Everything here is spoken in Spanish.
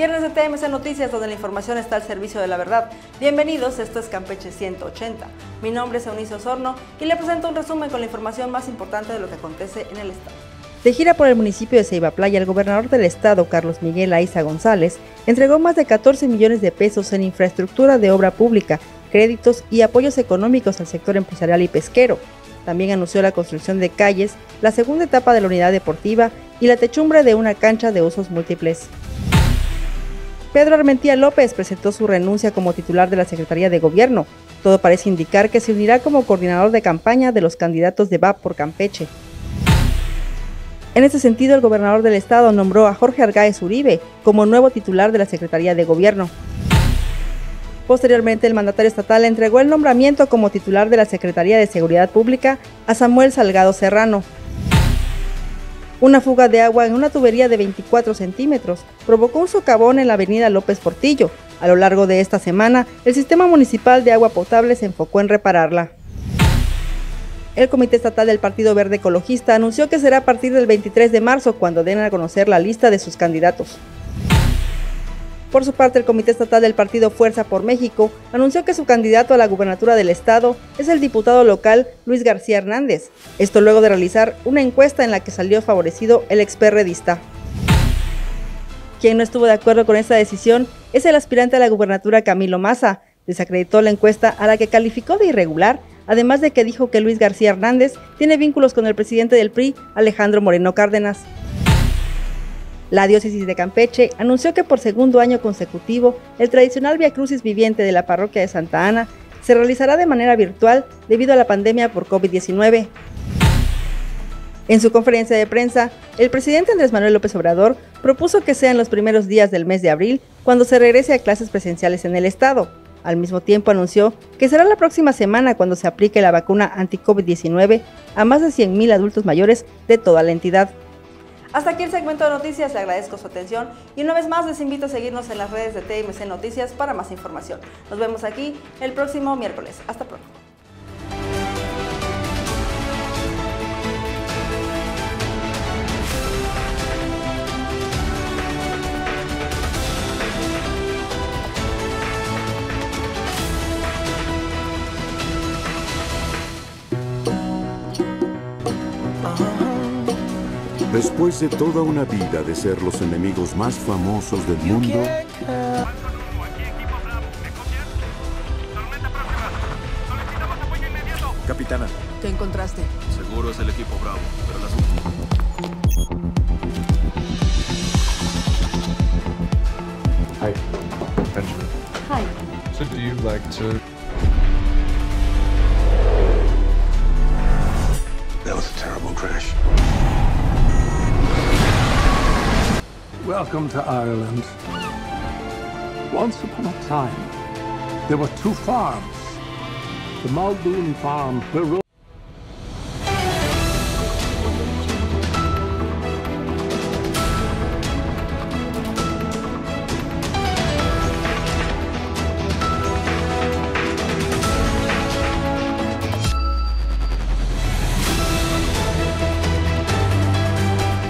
Viernes de TMC Noticias, donde la información está al servicio de la verdad. Bienvenidos, esto es Campeche 180. Mi nombre es Eunice Osorno y le presento un resumen con la información más importante de lo que acontece en el estado. De gira por el municipio de Ceiba Playa, el gobernador del estado, Carlos Miguel Aiza González, entregó más de 14 millones de pesos en infraestructura de obra pública, créditos y apoyos económicos al sector empresarial y pesquero. También anunció la construcción de calles, la segunda etapa de la unidad deportiva y la techumbre de una cancha de usos múltiples. Pedro Armentía López presentó su renuncia como titular de la Secretaría de Gobierno. Todo parece indicar que se unirá como coordinador de campaña de los candidatos de VAP por Campeche. En ese sentido, el gobernador del estado nombró a Jorge Argáez Uribe como nuevo titular de la Secretaría de Gobierno. Posteriormente, el mandatario estatal entregó el nombramiento como titular de la Secretaría de Seguridad Pública a Samuel Salgado Serrano. Una fuga de agua en una tubería de 24 centímetros provocó un socavón en la avenida López Portillo. A lo largo de esta semana, el sistema municipal de agua potable se enfocó en repararla. El Comité Estatal del Partido Verde Ecologista anunció que será a partir del 23 de marzo cuando den a conocer la lista de sus candidatos. Por su parte, el Comité Estatal del Partido Fuerza por México anunció que su candidato a la gubernatura del estado es el diputado local Luis García Hernández. Esto luego de realizar una encuesta en la que salió favorecido el experredista. Quien no estuvo de acuerdo con esta decisión es el aspirante a la gubernatura Camilo Maza. Desacreditó la encuesta a la que calificó de irregular, además de que dijo que Luis García Hernández tiene vínculos con el presidente del PRI, Alejandro Moreno Cárdenas. La diócesis de Campeche anunció que por segundo año consecutivo, el tradicional Vía Crucis viviente de la parroquia de Santa Ana se realizará de manera virtual debido a la pandemia por COVID-19. En su conferencia de prensa, el presidente Andrés Manuel López Obrador propuso que sean los primeros días del mes de abril cuando se regrese a clases presenciales en el estado. Al mismo tiempo anunció que será la próxima semana cuando se aplique la vacuna anti-COVID-19 a más de 100,000 adultos mayores de toda la entidad. Hasta aquí el segmento de noticias, le agradezco su atención y una vez más les invito a seguirnos en las redes de TMC Noticias para más información. Nos vemos aquí el próximo miércoles. Hasta pronto. Después de toda una vida de ser los enemigos más famosos del mundo, Capitana. ¿Qué encontraste? Seguro es el equipo Bravo, pero las... Hi, Benjamin. Hi. So do you like to... That was a terrible crash. Welcome to Ireland. Once upon a time, there were two farms. The Muldoon farm, where